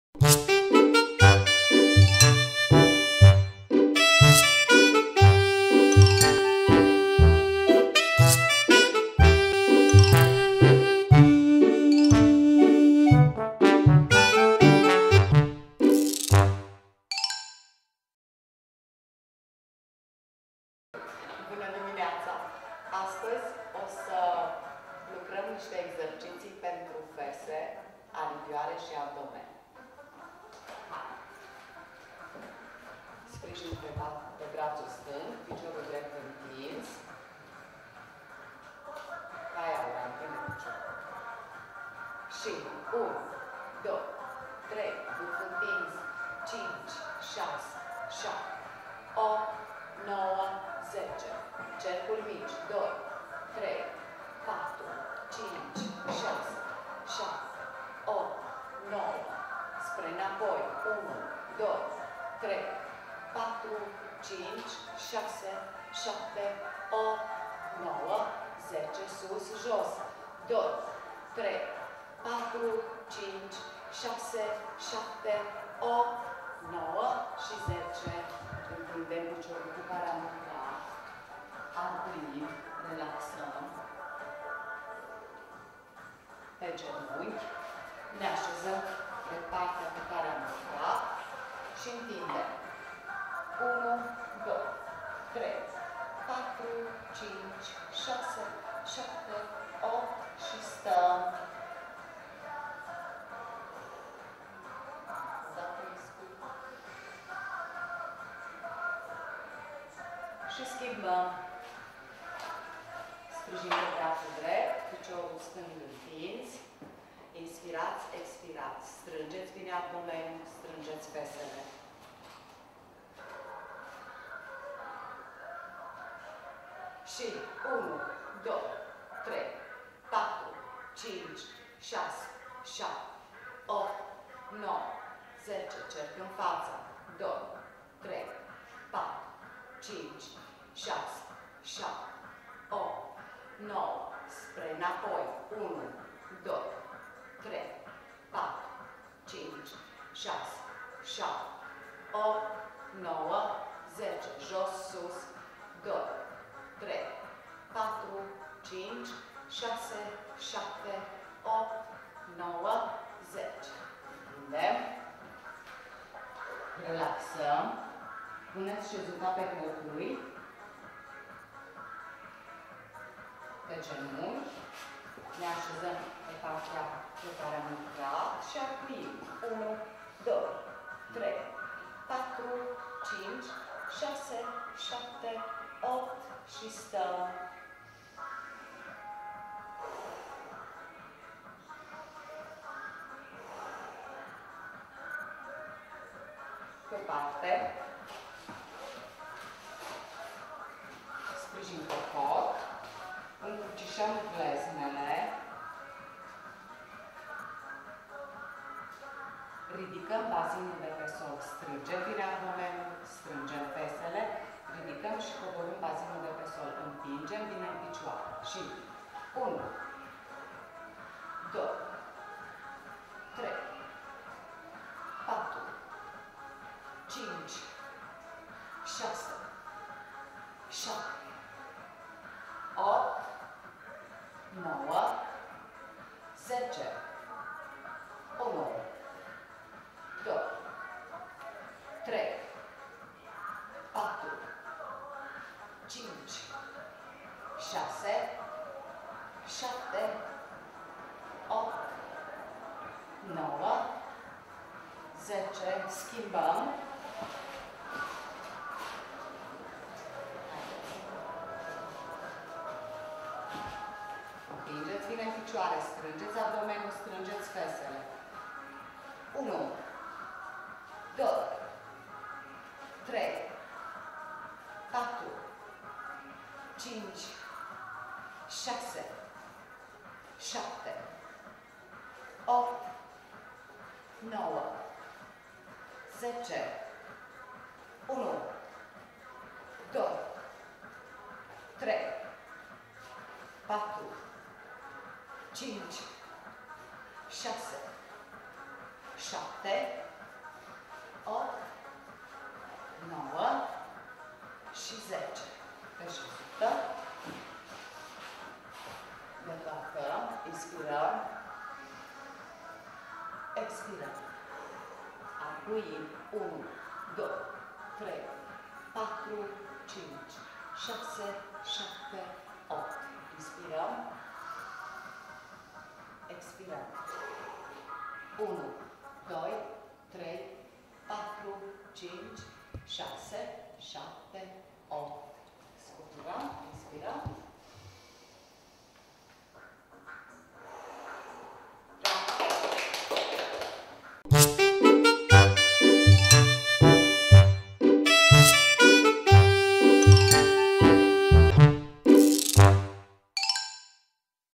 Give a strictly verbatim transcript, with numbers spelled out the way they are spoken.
Bună dimineața! Astăzi o să lucrăm niște exerciții pentru fese, aligioare și abdomen. Sprijin pe, pe brațul stâng, piciorul drept întins, caia la întâi picior. Și unu, doi, trei, buf întins, cinci, șase, șapte, opt, nouă, zece. Cercul mici, doi, trei, patru, cinci, șase, șapte, opt, nouă. Spre înapoi, unu, doi, trei, patru, cinci, șase, șapte, opt, nouă, zece. Sus, jos. doi, trei, patru, cinci, șase, șapte, opt, nouă și zece. Întindem piciorul cu care am urcat. Abrim, relaxăm. Pe genunchi. Ne așezăm pe partea pe care am urcat și întindem. unu, doi, trei, patru, cinci, șase, șapte, opt și stăm. Și schimbăm. Sprijin pe brațul drept, piciorul stâng întins. Inspirați, expirați. Strângeți bine abdomenul, strângeți fesele. Și unu, doi, trei, patru, cinci, șase, șapte, opt, nouă, zece. Cerc în față. doi, trei, patru, cinci, șase, șapte, opt, nouă. Spre înapoi. unu, doi, trei, patru, cinci, șase, șapte, opt, nouă, zece. Jos, sus. doi, trei, patru, cinci, șase, șapte, opt, nouă, zece. Întindem. Relaxăm. Puneți șezuta pe hârturi, pe genunchi. Ne așezăm pe partea pe care am lucrat și aprim. unu, doi, trei, patru, cinci, șase, șapte, opt și stăm. Pe parte. Sprijin pe cot, încrucișăm gleznele, ridicăm bazinul de pe sol, strângem bine abdomenul, strângem fesele, ridicăm și coborâm bazinul de pe sol, împingem bine în picioare. Și unu, doi, trei, patru, cinci, șase, șapte, opt, nouă, zece. unu, doi, trei, patru, cinci, șase, șapte, opt, nouă, zece. Schimbăm. Împingeți bine în picioare, strângeți abdomenul, strângeți fesele. unu, doi, trei, patru, cinci, șase, șapte, opt, nouă, zece. unu, doi, trei, patru, cinci, șase, șapte, opt, nouă și zece. Pe șusută. Deflectăm, inspirăm, expirăm. Apuim unu, doi, trei, patru, cinci, șase, șapte, opt. Inspirăm, expirăm. unu, doi, trei, patru, cinci, șase, șapte, opt. Scuturăm, inspirăm.